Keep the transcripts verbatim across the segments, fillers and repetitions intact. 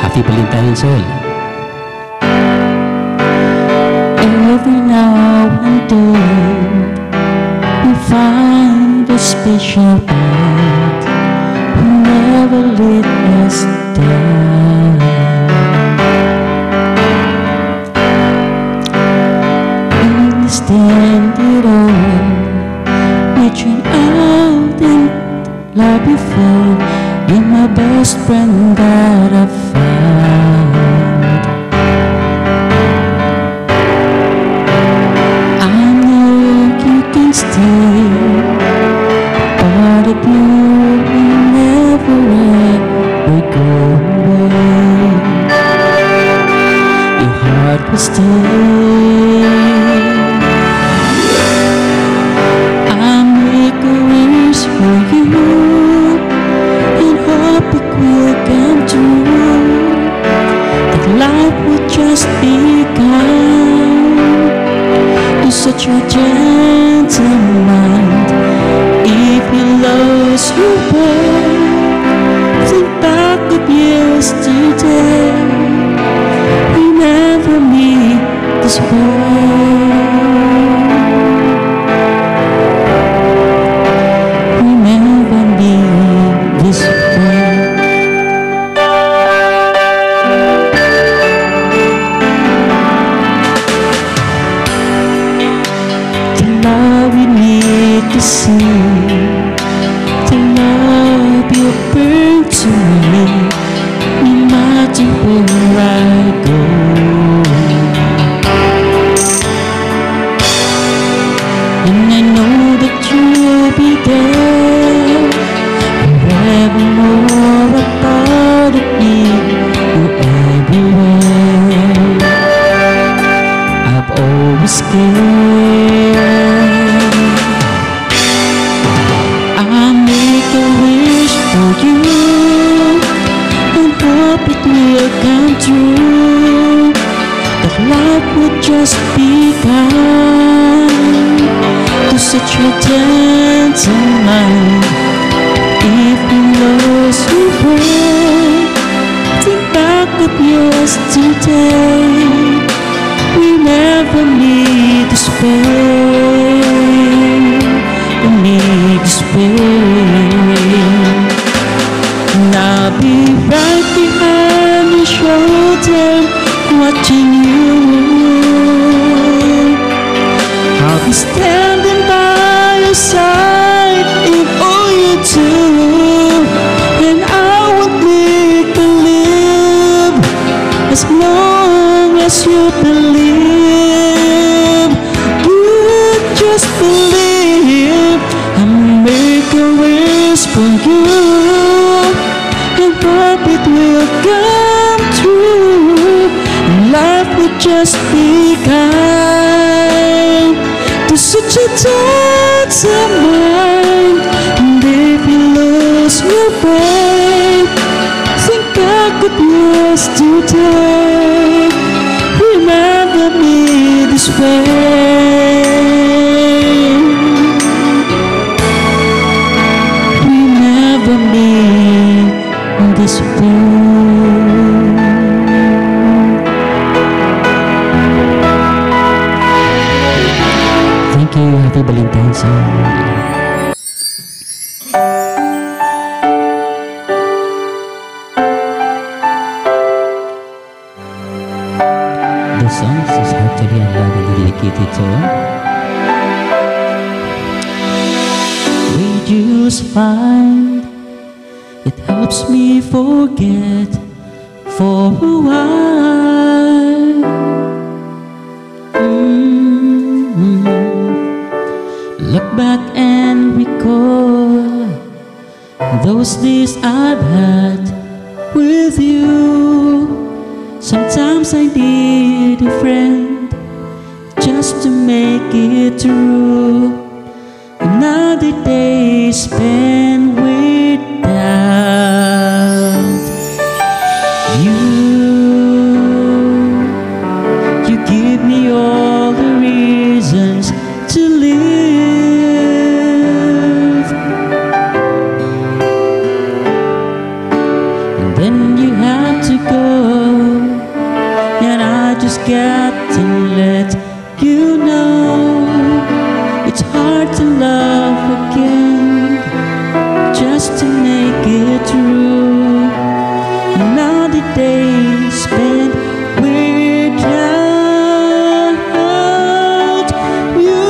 Happy Valentine's all. Every now and then we find a special bond who never let us down. We stand it all, reaching out and love before. You're my best friend that I've found. I know you can stay, but if you will never ever go away, your heart will stay. I make a wish for you and hope it will come true, that life will just be kind. You're such a gentleman. If you lost your way, think back of yesterday. Remember me this way. Remember me this way. The love you need to see, the love you bring to me, no matter where I go. And I know that you'll be there, forevermore a part of me. You're everywhere. I've always cared. I make a wish for you and hope it will come true, that life will just be kind to such a gentleman. If you lost your way, think back of yesterday. Remember me this way. Me this way. And I'll be right behind your shoulder, watching you. I'll be standing by your side in all you do, and I will make believe as long as you believe. You just believe. I make a wish for you and hope it will come true, and life will just be kind to such a gentleman. And if you lose your way, think back of yesterday. Remember me this way. Remember me this way. Thank you. Happy Valentine's all. The song is actually a love and dedicated to Reduce fine, it helps me forget for a while. Mm-hmm. Look back and recall those days I've had with you. Sometimes I need a friend just to make it through another day spent without you. You give me all the reasons to live, and then you have to go hard to love again, just to make it through another day spent without you.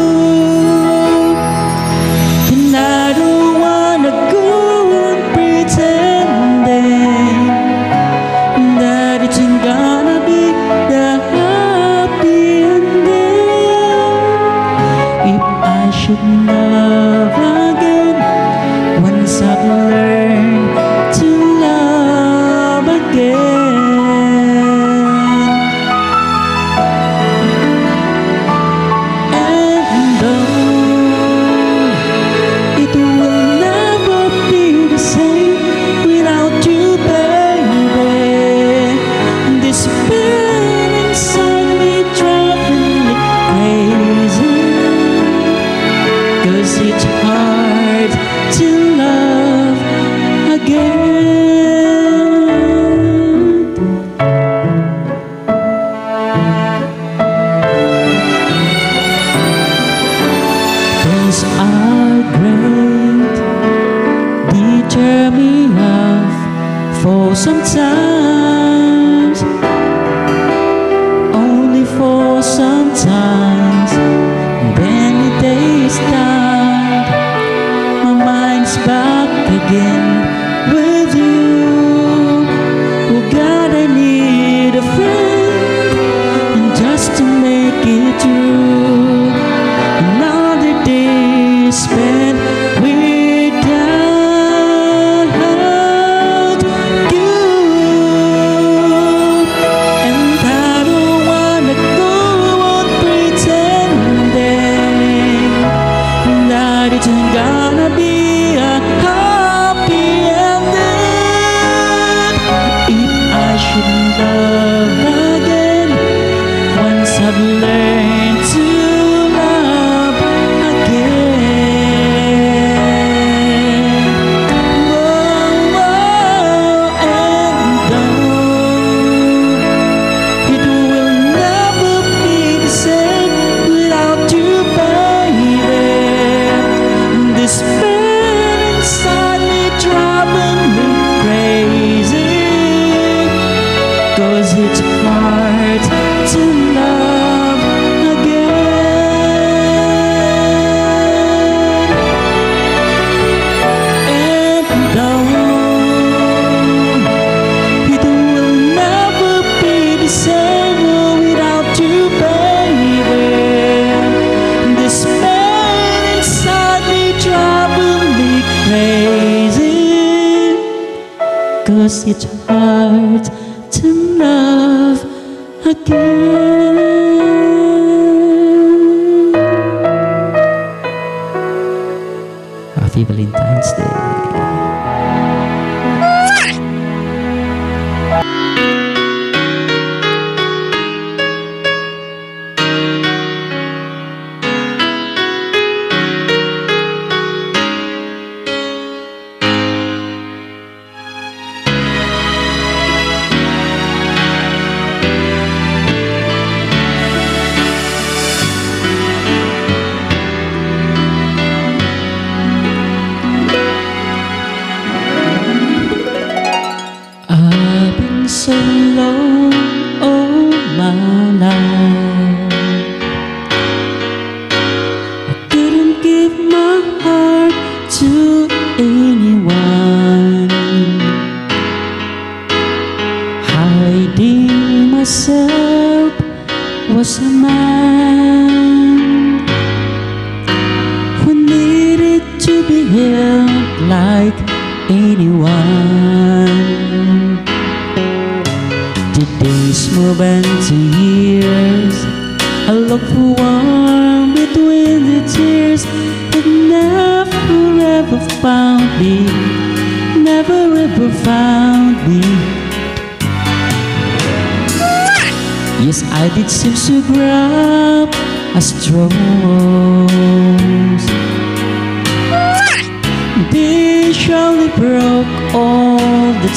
And I don't wanna go on pretending that it's gonna be the happy ending. If I should love again, once I've learned to love again. And though it will never be the same without you, baby, this feeling inside me driving me crazy, 'cause it's hard to love again. Those are great, deter me off for sometimes, only for sometimes. Then the days start, my mind's back again with you. Oh God, I need a friend, and just to make it through another day spent without you. And I don't wanna go on pretending that it's gonna be a happy ending. If I should love again, once I've learned to love again. Whoa, whoa, and though it will never be the same without you, baby, this feeling inside me driving me crazy, 'cause it's hard to love again. And though it will never be the same without you, baby, this man inside me driving me crazy, 'cause it's hard to love again. Happy Valentine's Day. I've been so long all my life, I didn't give my heart to anyone, hiding myself was a man who needed to be held like anyone. The days move into years, I look for warmth between the tears, but never ever found me, never ever found me. Yes, I did seem to grab a straws. They surely broke all the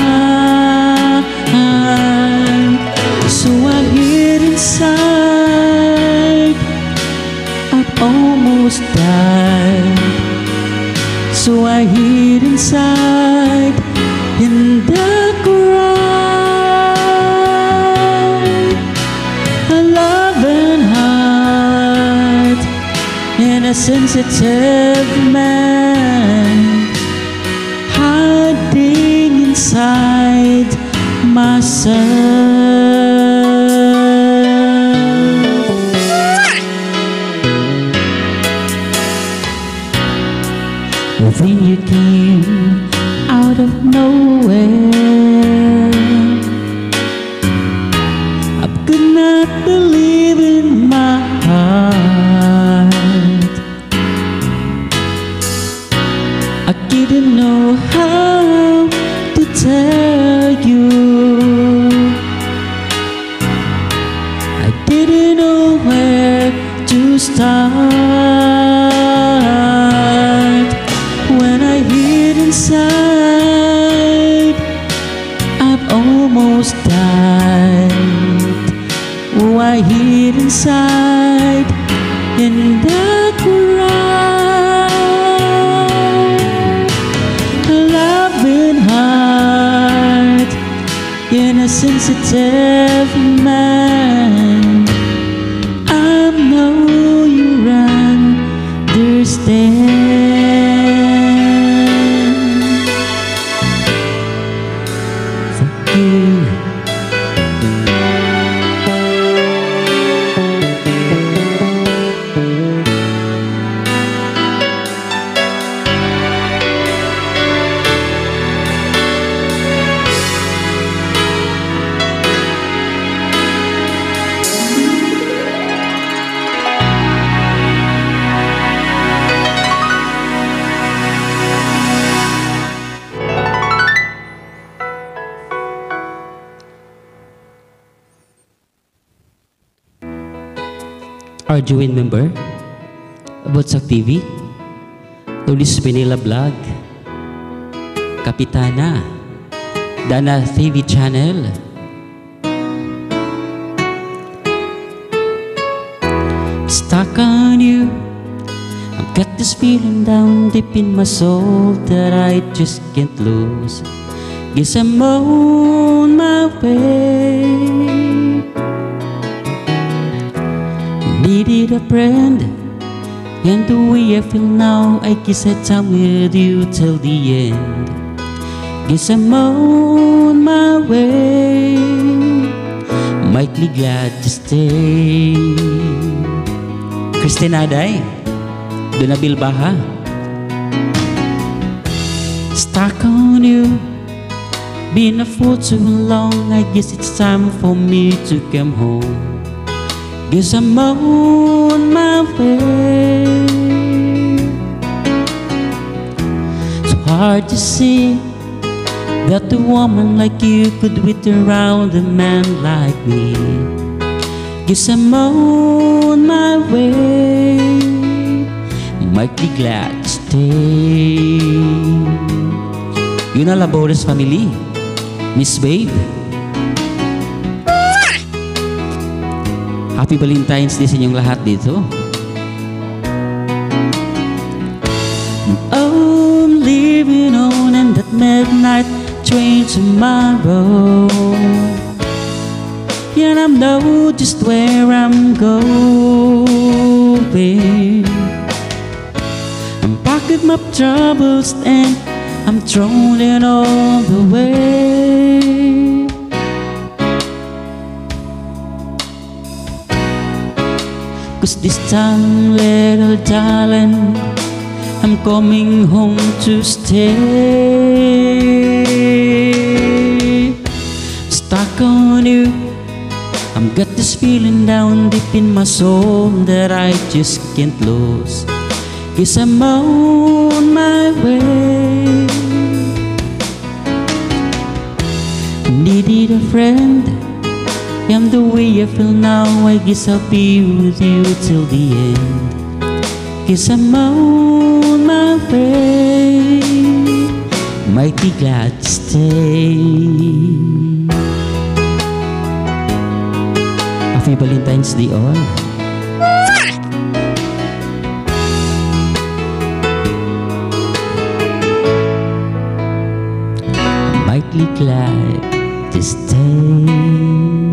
time, so I hid inside a almost died. So I hid inside in the crowd. A loving heart and a sensitive man hiding inside myself. Then you came out of nowhere. I could not believe in my heart. I didn't know how to tell you. I didn't know where to start. When I hid inside, I've almost died. Oh, I hid inside in the crowd. A loving heart in a sensitive man. I know you understand. Are you a member about sa T V? Tulis Pinila Vlog, Kapitana, Dana T V channel. Stuck on you, I've got this feeling down deep in my soul that I just can't lose. Guess I'm on my way. Needed a friend, and the way I feel now, I guess that I'm with you till the end. Guess I'm on my way, might be glad to stay. Christina Day, Donabil Baha. Stuck on you, been a fool too long, I guess it's time for me to come home. Guess I'm on my way. So hard to see that a woman like you could wait around a man like me. Guess I'm on my way, might be glad to stay. Yun ang Labores family, Miss Babe. Happy Valentine's Day sa inyong lahat dito. Oh, I'm leaving on in that midnight train tomorrow. And I know just where I'm going. I'm packing my troubles and I'm throwing it all away. Cause this time, little darling, I'm coming home to stay. Stuck on you, I've got this feeling down deep in my soul that I just can't lose. Guess I'm on my way. Needed a friend, and the way I feel now, I guess I'll be with you till the end. Guess I'm on my way, might be glad to stay. Happy Valentine's Day all. glad to stay.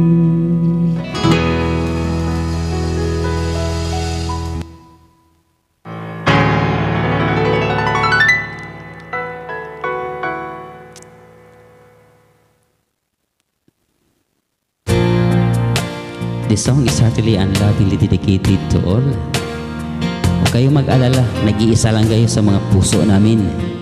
This song is heartily and lovingly dedicated to all. Huwag kayong mag-alala, nag-iisa lang kayo sa mga puso namin.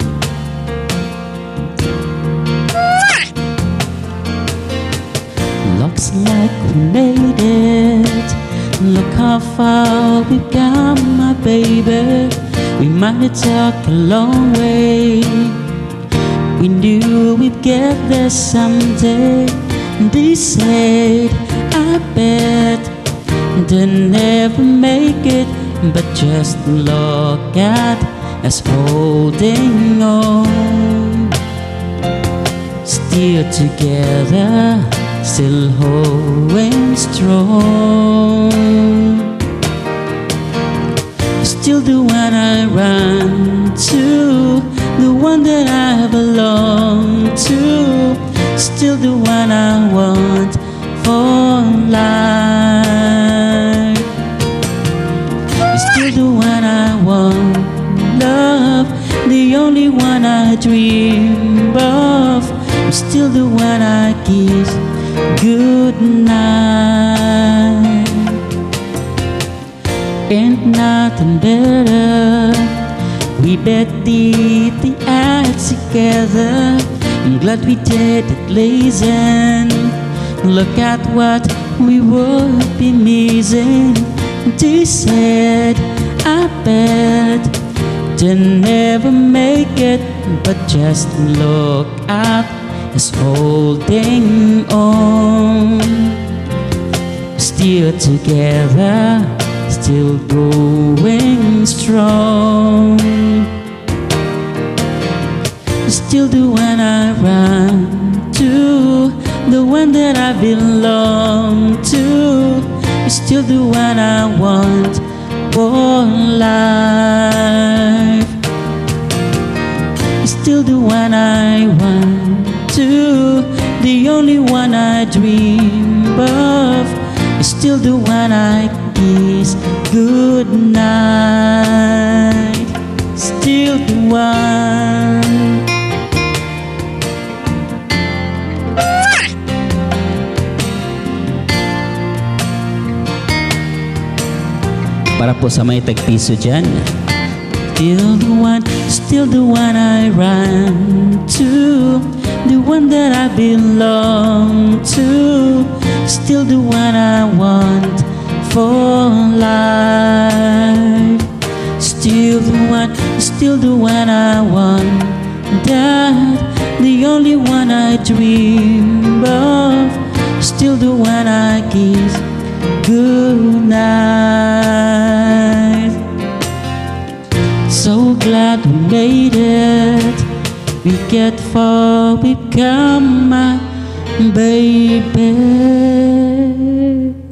Looks like we made it. Look how far we've come, my baby. We might have took a long way. We knew we'd get there someday. They said, I bet they'll never make it, but just look at us holding on. Still together, still holding strong. Still the one I run to, the one that I belong to. Still the one I want for life. Still the one I want, love, the only one I dream of. Still the one I kiss good night. Ain't nothing better. We bet did the act together. I'm glad we did it, blazing. Look at what we would be missing. They said, I bet they'll never make it, but just look at us holding on. Still together, still going strong. Still the one I run to, the one that I belong to. Still the one I want for life. Still the one I want to, the only one I dream of. Still the one I kiss good night. Still the one. Para po sa may tagpiso dyan. Still the one, still the one I run to, the one that I belong to. Still the one I want for life. Still the one, still the one I want, that the only one I dream of. Still the one I kiss good night. So glad we made it. We get far, we've come, my baby.